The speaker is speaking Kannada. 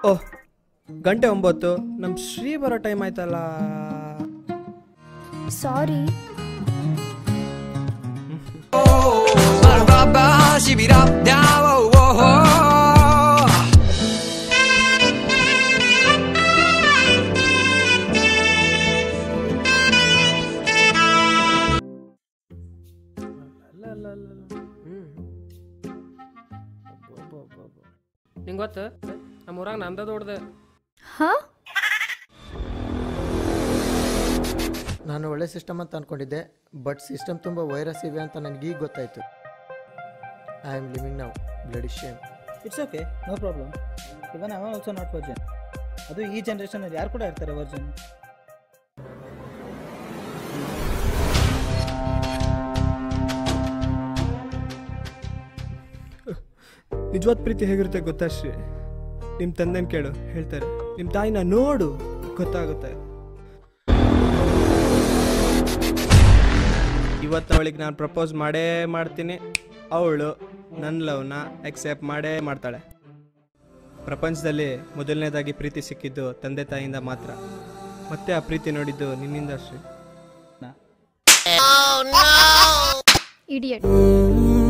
ಓಹ್, ಗಂಟೆ 9. ನಮ್ಮ ಶ್ರೀ ಬರೋ ಟೈಮ್ ಆಯ್ತಲ್ಲ. ಸಾರಿ. ನಿಂಗೆ ಗೊತ್ತು, ನಮ್ಮ ಊರಾಗ ನಂದ ದೊಡ್ಡದೆ. ಹಾಂ, ನಾನು ಒಳ್ಳೆ ಸಿಸ್ಟಮ್ ಅಂತ ಅಂದ್ಕೊಂಡಿದ್ದೆ, ಬಟ್ ಸಿಸ್ಟಮ್ ತುಂಬ ವೈರಸ್ ಇವೆ ಅಂತ ನನಗೀಗ ಗೊತ್ತಾಯಿತು. I am living now bloody shame. It's okay, no problem. Even I am also not virgin. ಅದು ಈ ಜನ್ರೇಷನಲ್ಲಿ ಯಾರು ಕೂಡ ಇರ್ತಾರೆ ವರ್ಜನ್. ನಿಜವಾದ ಪ್ರೀತಿ ಹೇಗಿರುತ್ತೆ ಗೊತ್ತಾ ಶ್ರೀ? ನಿಮ್ಮ ತಂದೆನ ಕೇಳು, ಹೇಳ್ತಾರೆ. ನಿಮ್ಮ ತಾಯಿನ ನೋಡು, ಗೊತ್ತಾಗುತ್ತೆ. ಇವತ್ತು ಅವಳಿಗೆ ನಾನು ಪ್ರಪೋಸ್ ಮಾಡೇ ಮಾಡ್ತೀನಿ. ಅವಳು ನನ್ನ ಲವ್ನ ಎಕ್ಸೆಪ್ಟ್ ಮಾಡೇ ಮಾಡ್ತಾಳೆ. ಪ್ರಪಂಚದಲ್ಲಿ ಮೊದಲನೇದಾಗಿ ಪ್ರೀತಿ ಸಿಕ್ಕಿದ್ದು ತಂದೆ ತಾಯಿಯಿಂದ ಮಾತ್ರ. ಮತ್ತೆ ಆ ಪ್ರೀತಿ ನೋಡಿದ್ದು ನಿನ್ನಿಂದ ಶ್ರೀ. ಇಡಿಯಟ್.